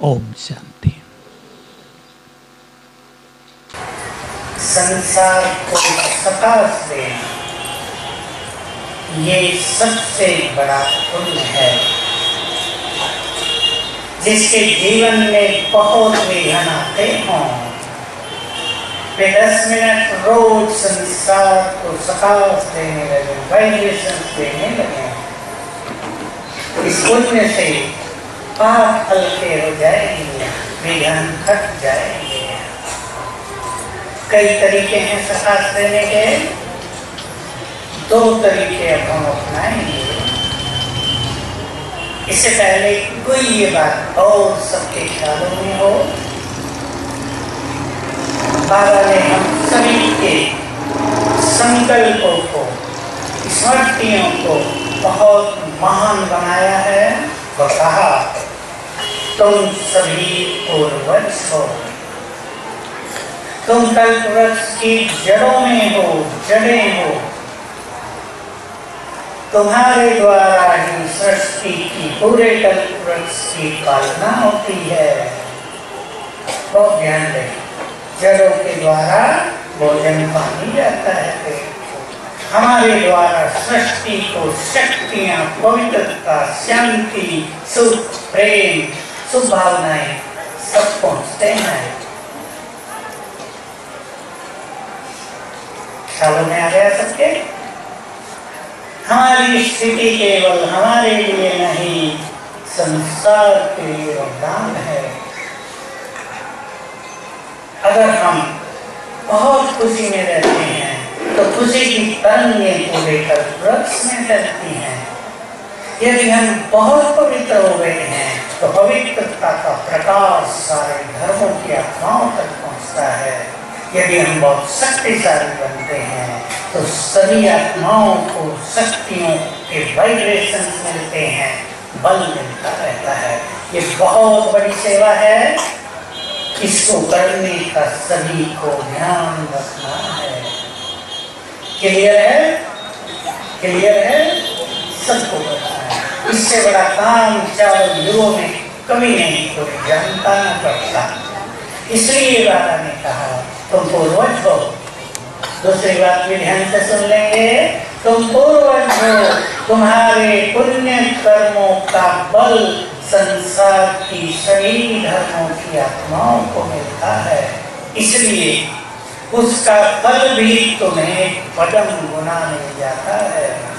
ओम शांति। संसार को सकाश देना ये सबसे बड़ा पुण्य है। जिसके जीवन में बहुत विघ्न आते हों, वे 10 मिनट रोज संसार को सकाश देने लगे, वाइब्रेशन देने लगे। इस पुण्य से पाप हल्के हो जाएंगे, विघ्न हट जाएंगे। कई तरीके हैं सकाश देने के, 2 तरीके अब हम अपनाएंगे। इससे पहले कोई ये बात और सबके ख्यालों में हो, बाबा ने हम सभी के संकल्पों को, स्मृतियों को बहुत महान बनाया है और कहा तुम सभी पूर्वज हो, तुम कल्प वृक्ष की जड़ों में हो, जड़ें हो। तुम्हारे द्वारा ही सृष्टि की पूरे कल्प वृक्ष की पालना होती है। बहुत ध्यान दें, जड़ों के द्वारा भोजन पानी जाता है। हमारे द्वारा सृष्टि को शक्तियां, पवित्रता, शांति, सुख, प्रेम, शुभ भावनाएं सब पहुंचते हैं। ख्यालों में आ गया सबके? हमारी स्थिति केवल हमारे लिए नहीं, संसार के लिए वरदान है। अगर हम बहुत खुशी में रहते हैं तो खुशी की तरंगें पूरे कल्प वृक्ष में फैलती हैं। यदि हम बहुत पवित्र हो गए हैं तो पवित्रता का प्रकाश सारे धर्मों की आत्माओं तक पहुंचता है। यदि हम बहुत शक्तिशाली बनते हैं तो सभी आत्माओं को शक्तियों के वाइब्रेशन मिलते हैं, बल मिलता रहता है। ये बहुत बड़ी सेवा है, इसको करने का सभी को ध्यान रखना है। क्लियर है? क्लियर है? सबको पता है। इससे बड़ा काम 4 युगों में कभी नहीं, कोई जानता न करता। इसलिए बाबा ने कहा तुम पूर्वज हो। दूसरी बात भी ध्यान से सुन लेंगे, तुम पूर्वज हो। तुम्हारे पुण्य कर्मों का बल संसार की सभी धर्मों की आत्माओं को मिलता है। इसलिए उसका फल भी तुम्हें पदम गुना मिल जाता है।